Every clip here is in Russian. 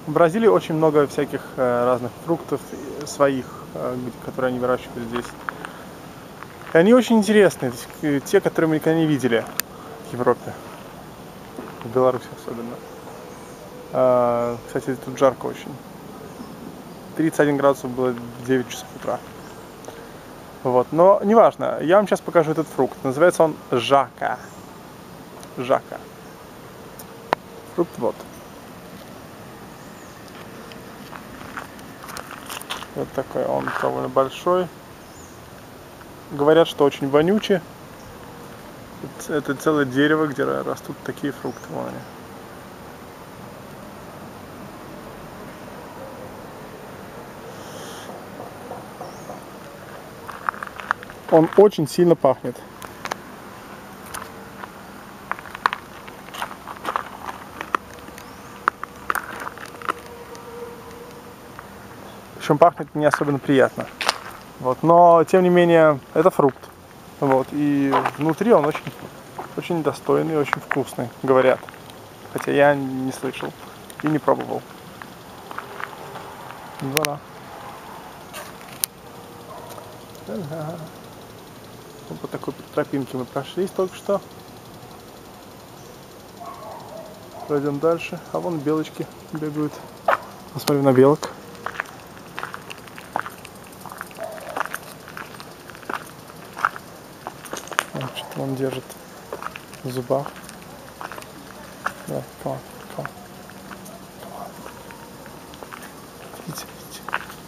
В Бразилии очень много всяких разных фруктов своих, которые они выращивают здесь. И они очень интересные, те, которые мы никогда не видели в Европе, в Беларуси особенно. Кстати, тут жарко очень. 31 градусов было в 9 часов утра. Вот. Но неважно, я вам сейчас покажу этот фрукт. Называется он жака. Жака. Фрукт вот. Вот такой он, довольно большой. Говорят, что очень вонючий. Это целое дерево, где растут такие фрукты. Вон они. Он очень сильно пахнет. Причем пахнет не особенно приятно. Вот. Но, тем не менее, это фрукт. Вот. И внутри он очень достойный, очень вкусный, говорят. Хотя я не слышал и не пробовал. Voilà. Вот по такой тропинке мы прошлись только что. Пройдем дальше. А вон белочки бегают. Посмотрим на белок. Что-то он держит в зубах. Да, come on, come on. Видите, видите.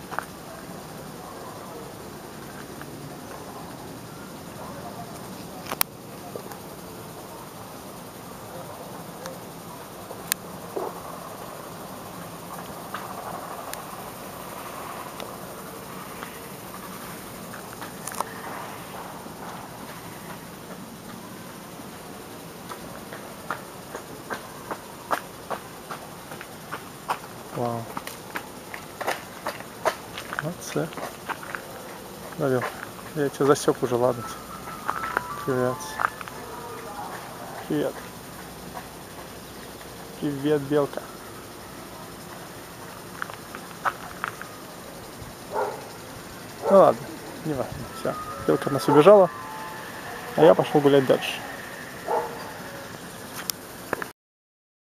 Вау. Молодцы. Говорю, я тебя засек уже, ладно. Привет. Привет. Привет, белка. Ну ладно, не важно. Все. Белка от нас убежала, а я пошел гулять дальше.